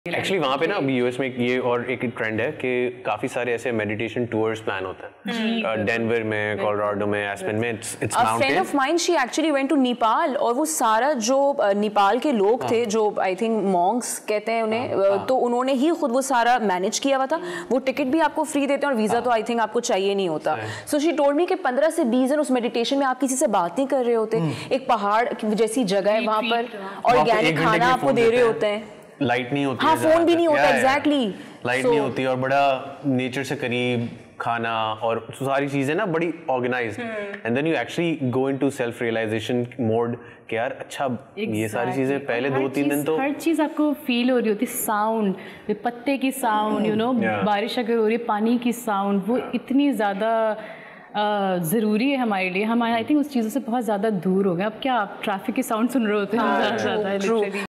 Actually वहाँ पे ना अभी यूएस में ये और एक ट्रेंड है कि काफी सारे ऐसे मेडिटेशन टूर्स प्लान होते हैं डेनवर में, कोलोराडो में, एस्पेन में। It's mountain. Friend of mine she actually went to Nepal और वो सारा जो नेपाल के लोग थे जो आई थिंक मॉन्क्स कहते हैं उन्हें, तो उन्होंने ही खुद वो सारा मैनेज किया हुआ था। वो टिकट भी आपको फ्री देते हैं और वीजा तो आई थिंक आपको चाहिए नहीं होता। सो शी टोल्ड मी कि 15 से 20 दिन उस मेडिटेशन में आप किसी से बात नहीं कर रहे होते, एक पहाड़ जैसी जगह है वहाँ पर, ऑर्गेनिक खाना आपको दे रहे होते हैं, लाइट नहीं होती, हाँ फोन भी नहीं होता, एग्जैक्टली लाइट नहीं होती, और बड़ा नेचर से करीब खाना और सारी चीजें ना बड़ी organised. And then you actually go into self realisation mode कि यार अच्छा ये सारी चीजें पहले 2-3 दिन तो हर चीज आपको फील हो रही होती, साउंड, पत्ते की साउंड, यू नो, बारिश अगर हो रही है, पानी की साउंड, वो इतनी ज्यादा ज़रूरी है हमारे लिए। हम आई थिंक उस चीज़ों से बहुत ज़्यादा दूर हो गए। अब क्या आप ट्रैफिक की साउंड सुन रहे होते हैं ज़्यादा।